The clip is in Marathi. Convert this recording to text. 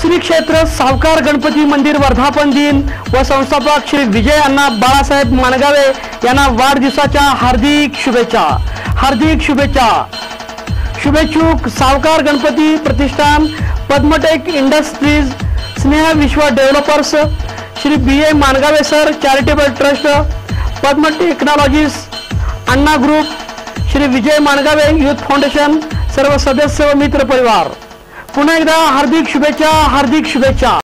श्री क्षेत्र सावकार गणपती मंदिर वर्धापन दिन व संस्थापक श्री विजय अण्णा बाळासाहेब माणगावे यांना वाढदिवसाच्या हार्दिक शुभेच्छा। शुभेच्छुक सावकार गणपती प्रतिष्ठान, पद्मटेक industries, Sneh Vishwa developers, Shri BA Mangave sir charitable trust, Padma technologies, Anna group, Shri Vijay Mangave youth foundation, सर्व सदस्य व मित्र परिवार पुन्हा एकदा हार्दिक शुभेच्छा।